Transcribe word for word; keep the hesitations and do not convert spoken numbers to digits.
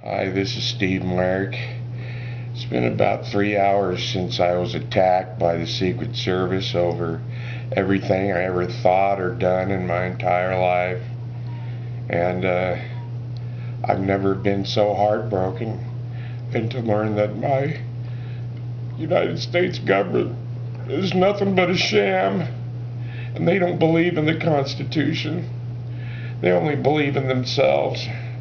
Hi, this is Steve Mark. It's been about three hours since I was attacked by the Secret Service over everything I ever thought or done in my entire life. And uh, I've never been so heartbroken than to learn that my United States government is nothing but a sham, and they don't believe in the Constitution. They only believe in themselves.